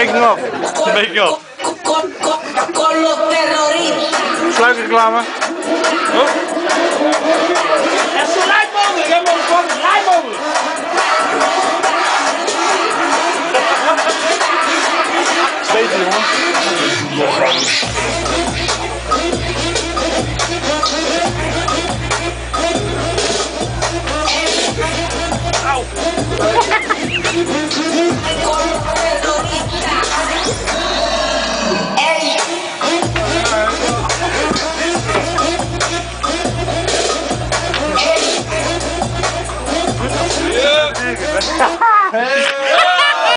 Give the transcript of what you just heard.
Making of. Make up. Sluikreclame. En zo lijkt mogelijk, hè, motherfuckers.